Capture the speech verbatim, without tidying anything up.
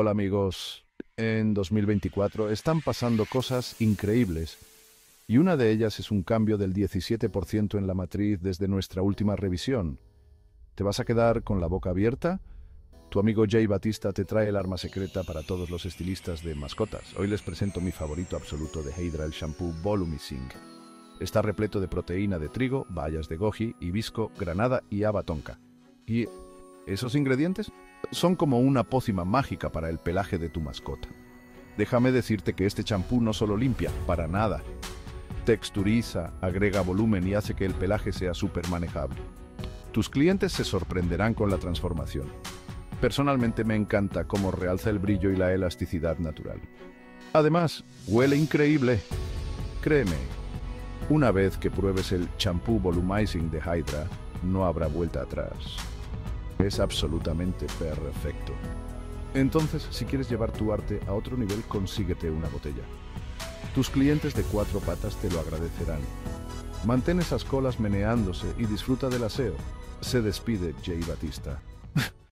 Hola amigos, en dos mil veinticuatro están pasando cosas increíbles y una de ellas es un cambio del diecisiete por ciento en la matriz desde nuestra última revisión. ¿Te vas a quedar con la boca abierta? Tu amigo Jay Batista te trae el arma secreta para todos los estilistas de mascotas. Hoy les presento mi favorito absoluto de Hydra, el shampoo Volumizing. Está repleto de proteína de trigo, bayas de goji, hibisco, granada y haba tonka. Y esos ingredientes son como una pócima mágica para el pelaje de tu mascota. Déjame decirte que este champú no solo limpia, para nada. Texturiza, agrega volumen y hace que el pelaje sea súper manejable. Tus clientes se sorprenderán con la transformación. Personalmente me encanta cómo realza el brillo y la elasticidad natural. Además, huele increíble. Créeme, una vez que pruebes el champú Volumizing de Hydra, no habrá vuelta atrás. Es absolutamente perfecto. Entonces, si quieres llevar tu arte a otro nivel, consíguete una botella. Tus clientes de cuatro patas te lo agradecerán. Mantén esas colas meneándose y disfruta del aseo. Se despide Jay Batista.